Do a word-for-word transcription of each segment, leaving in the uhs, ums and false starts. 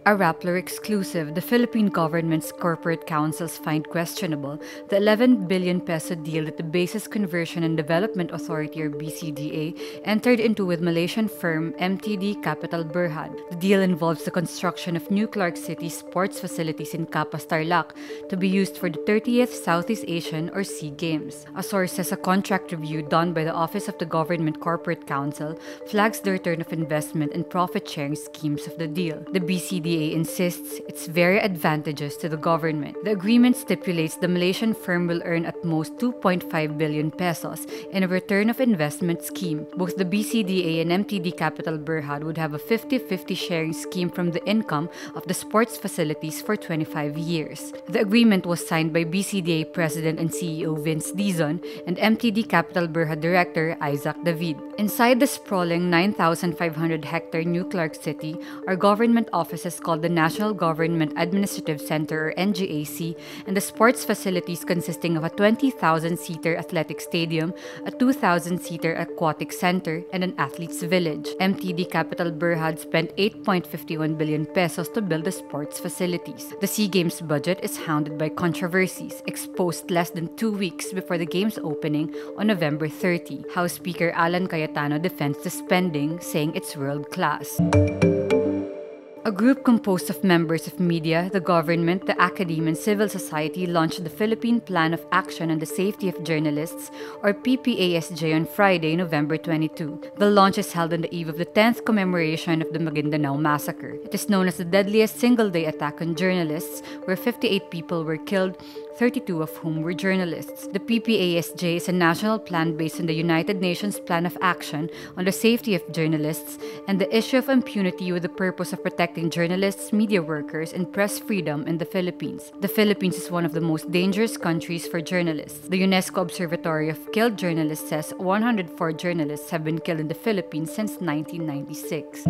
A Rappler exclusive, the Philippine government's corporate councils find questionable the eleven billion peso deal that the Bases Conversion and Development Authority or B C D A entered into with Malaysian firm M T D Capital Berhad. The deal involves the construction of new Clark City sports facilities in Capas, Tarlac to be used for the thirtieth Southeast Asian or SEA Games. A source says a contract review done by the Office of the Government Corporate Council flags the return of investment and profit-sharing schemes of the deal. The B C D A insists it's very advantageous to the government. The agreement stipulates the Malaysian firm will earn at most two point five billion pesos in a return of investment scheme. Both the B C D A and M T D Capital Berhad would have a fifty fifty sharing scheme from the income of the sports facilities for twenty-five years. The agreement was signed by B C D A President and C E O Vince Dizon and M T D Capital Berhad Director Isaac David. Inside the sprawling nine thousand five hundred hectare New Clark City are government offices called the National Government Administrative Center or N G A C and the sports facilities consisting of a twenty thousand seater athletic stadium, a two thousand seater aquatic center, and an athletes village. M T D Capital Berhad spent eight point five one billion pesos to build the sports facilities. The SEA Games budget is hounded by controversies, exposed less than two weeks before the game's opening on November thirtieth. House Speaker Alan Cayetano defends the spending, saying it's world-class. A group composed of members of media, the government, the academe, and civil society launched the Philippine Plan of Action on the Safety of Journalists, or P P A S J, on Friday, November twenty-second. The launch is held on the eve of the tenth commemoration of the Maguindanao Massacre. It is known as the deadliest single-day attack on journalists, where fifty-eight people were killed, thirty-two of whom were journalists. The P P A S J is a national plan based on the United Nations Plan of Action on the Safety of Journalists and the issue of impunity with the purpose of protecting journalists, media workers, and press freedom in the Philippines. The Philippines is one of the most dangerous countries for journalists. The UNESCO Observatory of Killed Journalists says one hundred four journalists have been killed in the Philippines since nineteen ninety-six.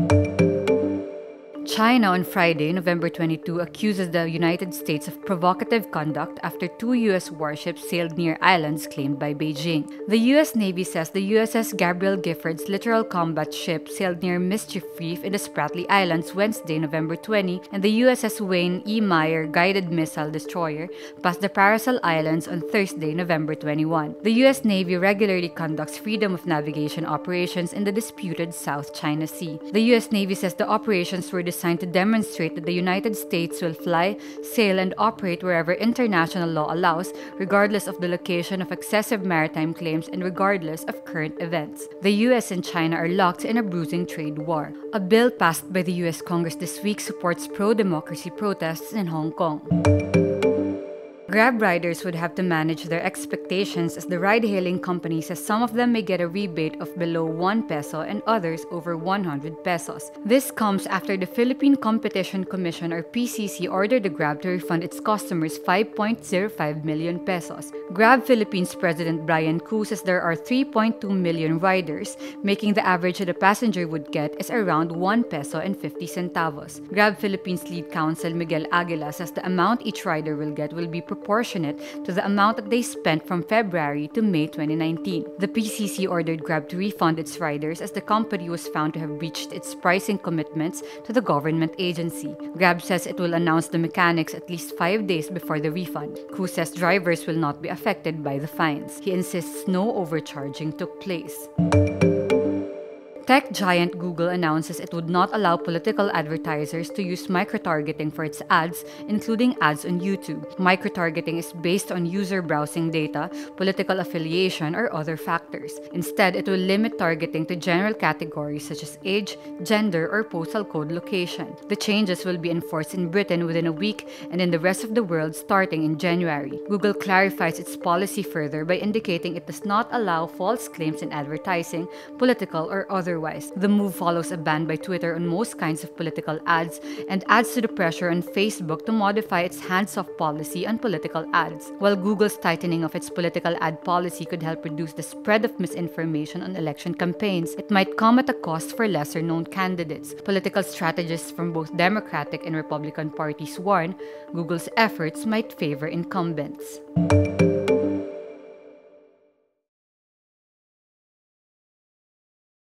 China on Friday, November twenty-second, accuses the United States of provocative conduct after two U S warships sailed near islands claimed by Beijing. The U S Navy says the U S S Gabriel Giffords littoral combat ship sailed near Mischief Reef in the Spratly Islands Wednesday, November twentieth, and the U S S Wayne E. Meyer guided missile destroyer passed the Paracel Islands on Thursday, November twenty-first. The U S Navy regularly conducts freedom of navigation operations in the disputed South China Sea. The U S Navy says the operations were designed to demonstrate that the United States will fly, sail, and operate wherever international law allows, regardless of the location of excessive maritime claims and regardless of current events. The U S and China are locked in a bruising trade war. A bill passed by the U S Congress this week supports pro-democracy protests in Hong Kong. Grab riders would have to manage their expectations as the ride-hailing company says some of them may get a rebate of below one peso and others over one hundred pesos. This comes after the Philippine Competition Commission or P C C ordered the Grab to refund its customers five point zero five million pesos. Grab Philippines President Brian Koo says there are three point two million riders, making the average that a passenger would get is around one peso and fifty centavos. Grab Philippines lead counsel Miguel Aguila says the amount each rider will get will be proportionate to the amount that they spent from February to May twenty nineteen. The P C C ordered Grab to refund its riders as the company was found to have breached its pricing commitments to the government agency. Grab says it will announce the mechanics at least five days before the refund. Koo says drivers will not be affected by the fines. He insists no overcharging took place. Tech giant Google announces it would not allow political advertisers to use micro-targeting for its ads, including ads on YouTube. Micro-targeting is based on user browsing data, political affiliation, or other factors. Instead, it will limit targeting to general categories such as age, gender, or postal code location. The changes will be enforced in Britain within a week and in the rest of the world starting in January. Google clarifies its policy further by indicating it does not allow false claims in advertising, political, or other Otherwise, the move follows a ban by Twitter on most kinds of political ads and adds to the pressure on Facebook to modify its hands-off policy on political ads. While Google's tightening of its political ad policy could help reduce the spread of misinformation on election campaigns, it might come at a cost for lesser-known candidates. Political strategists from both Democratic and Republican parties warn Google's efforts might favor incumbents.